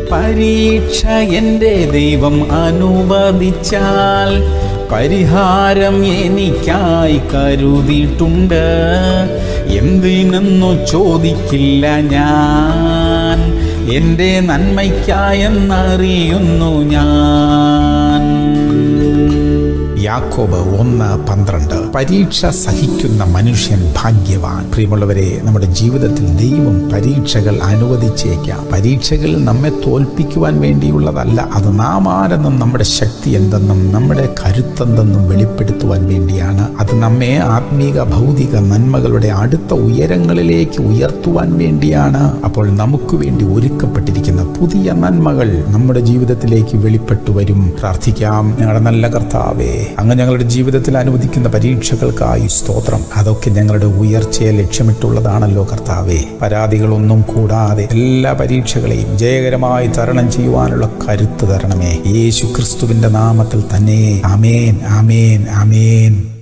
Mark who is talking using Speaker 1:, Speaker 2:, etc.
Speaker 1: പരീക്ഷ എൻ്റെ ദൈവം അനുവദിച്ചാൽ പരിഹാരം എനിക്കായി കരുതിയിട്ടുണ്ട്. എന്തിനെന്നു ചോദിക്കില്ല ഞാൻ, എൻ്റെ നന്മയ്ക്കായെന്നറിയുന്നു ഞാൻ. യാക്കോബ് 1:12. പരീക്ഷ സഹിക്കുന്ന മനുഷ്യൻ ഭാഗ്യവാൻ. പ്രിയമുള്ളവരെ, നമ്മുടെ ജീവിതത്തിൽ ദൈവം പരീക്ഷകൾ അനുവദിച്ചേക്കാം. പരീക്ഷകൾ നമ്മെ തോൽപ്പിക്കുവാൻ വേണ്ടിയുള്ളതല്ല. അത് നാം ആരെന്നും നമ്മുടെ ശക്തി എന്തെന്നും നമ്മുടെ കരുത്തെന്തെന്നും വെളിപ്പെടുത്തുവാൻ വേണ്ടിയാണ്. അത് നമ്മെ ആത്മീക ഭൗതിക നന്മകളുടെ അടുത്ത ഉയരങ്ങളിലേക്ക് ഉയർത്തുവാൻ വേണ്ടിയാണ്. അപ്പോൾ നമുക്ക് വേണ്ടി ഒരുക്കപ്പെട്ടിരിക്കുന്ന പുതിയ നന്മകൾ നമ്മുടെ ജീവിതത്തിലേക്ക് വെളിപ്പെട്ടു വരും. പ്രാർത്ഥിക്കാം. ഞങ്ങളുടെ നല്ല കർത്താവേ, അങ്ങ് ഞങ്ങളുടെ ജീവിതത്തിൽ അനുവദിക്കുന്ന പരീക്ഷകൾക്കായി സ്തോത്രം. അതൊക്കെ ഞങ്ങളുടെ ഉയർച്ചയെ ലക്ഷ്യമിട്ടുള്ളതാണല്ലോ കർത്താവേ. പരാതികളൊന്നും കൂടാതെ എല്ലാ പരീക്ഷകളെയും ജയകരമായി തരണം ചെയ്യുവാനുള്ള കരുത്ത് തരണമേ. യേശു ക്രിസ്തുവിന്റെ നാമത്തിൽ തന്നെ. ആമേൻ, ആമേൻ, ആമേൻ.